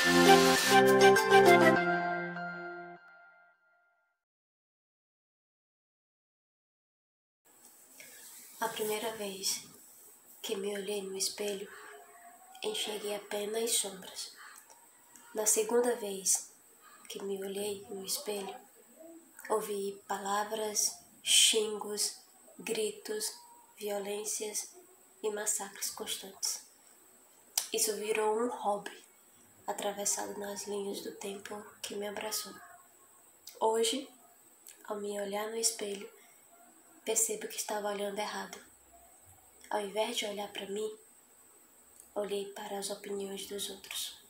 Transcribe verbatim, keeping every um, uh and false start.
A primeira vez que me olhei no espelho, enxerguei apenas sombras. Na segunda vez que me olhei no espelho, ouvi palavras, xingos, gritos, violências e massacres constantes. Isso virou um hobby, atravessado nas linhas do tempo que me abraçou. Hoje, ao me olhar no espelho, percebo que estava olhando errado. Ao invés de olhar para mim, olhei para as opiniões dos outros.